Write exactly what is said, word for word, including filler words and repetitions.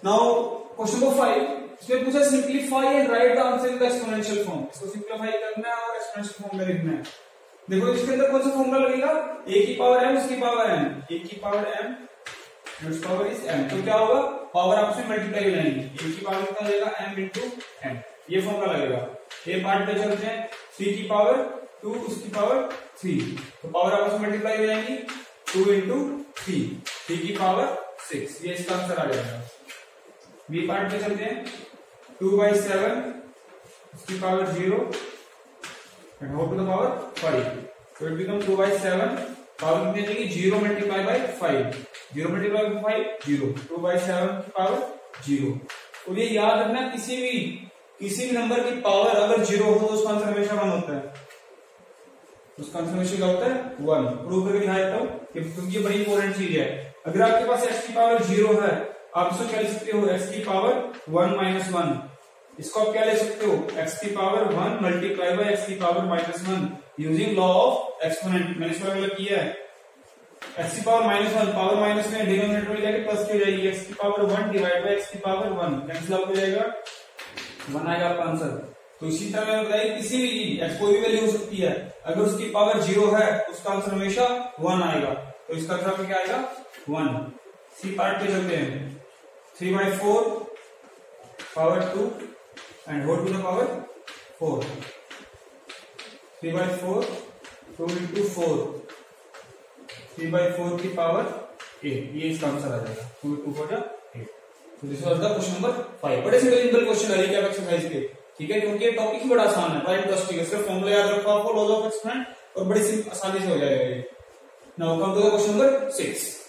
Now question number five, इसमें पूछा simplify and write the answer in the exponential form. इसको simplify करना है और एक्सपोनेंशियल फॉर्म में लिखना है। देखो इसके अंदर कौन सा फॉर्मूला लगेगा, a की पावर m उसकी पावर n, a की पावर m उसकी पावर इज m। तो क्या होगा, पावर आपस में मल्टीप्लाई हो जाएंगे, a की पावर कितना हो जाएगा m इंटू n, ये फॉर्मूला लगेगा। ये पार्ट पे चलते हैं, थ्री की पावर टू उसकी पावर थ्री, तो पावर आपस में मल्टीप्लाई हो जाएंगी, टू इंटू थ्री, थ्री की पावर सिक्स, ये इसका आंसर आ जाएगा। बी पार्ट पे चलते हैं, टू बाई सेवन उसकी power zero and whole to the power five, तो it become two by seven, power कितनी जाएगी, zero multiply by five, zero multiply by five zero, two by seven की power zero. और ये याद रखना, किसी भी किसी भी नंबर की पावर अगर जीरो हो तो उसका आंसर हमेशा वन होता है, उसका आंसर हमेशा क्या होता है, वन। प्रूव करके दिखा देता हूं, क्योंकि ये बड़ी इंपॉर्टेंट चीज है। अगर आपके पास x की पावर जीरो है, आप इसको क्या लिख सकते हो, x की पावर वन माइनस वन, इसको आप क्या ले सकते हो, x की power one multiply by x की power minus one, using law of exponent. मैंने इसका मतलब किया है, x की power minus one, power minus में डिनोमिनेटर में जाके प्लस की हो जाएगी, x की power one divide by x की पावर वन, कैंसिल आउट हो जाएगा, वन आएगा आपका आंसर। तो इसी तरह मैंने बताया, किसी भी x कोई भी वैल्यू हो सकती है, अगर उसकी पावर जीरो है उसका आंसर हमेशा वन आएगा, तो इसका आंसर क्या आएगा, वन। सी पार्ट पे चलते हैं, three by four power two and whole to the power four, three by four two into four, three by four की पावर एट, ये इसका आंसर आ जाएगा, टू टू फोर एट। तो this was the question number five. बड़े simple question है recap exercise के, ठीक है, क्योंकि टॉपिक ही बड़ा आसान है, बड़ा इंटरेस्टिंग है, सिर्फ फॉर्मूला याद रखो आपको, लॉज ऑफ एक्सपोनेंट, और बड़ी आसानी से हो जाएगा ये। Now come to the question number six.